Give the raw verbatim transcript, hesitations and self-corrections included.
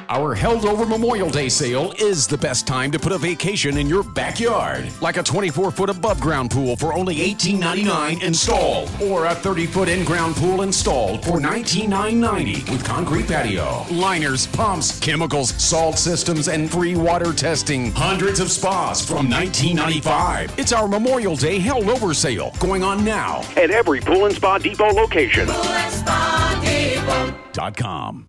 Our held over Memorial Day sale is the best time to put a vacation in your backyard. Like a twenty-four foot above ground pool for only eighteen ninety-nine installed, or a thirty foot in-ground pool installed for nineteen ninety with concrete patio, liners, pumps, chemicals, salt systems, and free water testing. Hundreds of spas from nineteen ninety-five. It's our Memorial Day held over sale going on now at every Pool and Spa Depot location. Pool and Spa Depot dot com.